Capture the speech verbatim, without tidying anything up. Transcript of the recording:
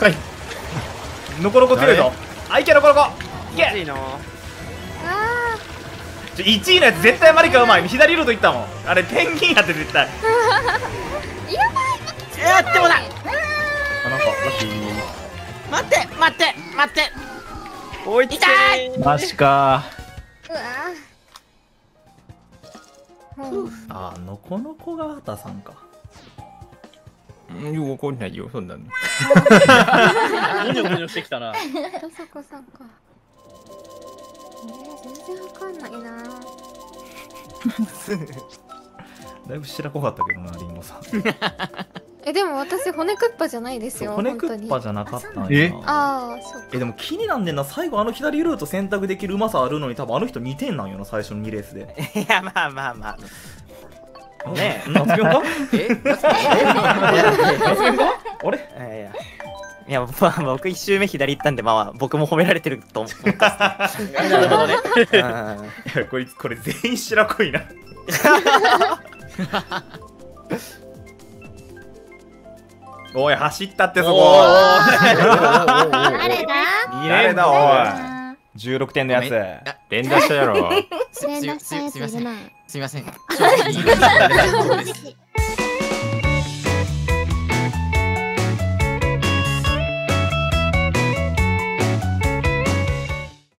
高い。ノコノコ強いぞ。あ、いけノコノコ。いけ。 いいな。 ちょいちいのやつ絶対マリカうまい。左ルート行ったもん。あれペンギンやって絶対。 やばい。 やってもだ。 あ、なんかラッキー。 待って待って待って。追いつけ。痛い。 マジか。 うわー。 あ、ノコノコが畑さんか。 うん、よくわかんないよ、そんなの。 ゴニョゴニョしてきたな。 あそこさんか。えー、全然わかんないな。 だいぶ白濃かったけどな、リンゴさん。 え、でも私骨クッパじゃないですよ。 骨クッパじゃなかったんえやな。 ああ、そうか。 え、でも気になんねんな。最後あの左ルート選択できるうまさあるのに、多分あの人にてんなんよな、最初のにレースで。 いや、まあまあまあ。ねえ、 夏美か？ え、 夏美か？あれ？ いやいや。いや、まあ、僕一周目左行ったんで、まあ、僕も褒められてると思ったっすね。 なるほどね。 いや、こいつこれ全員白濃いな。おい、走ったってそこ。 誰だ？ 誰だおい。じゅうろくてんのやつ。 連打したやろ。 連打したやついるな。 すみません。 正直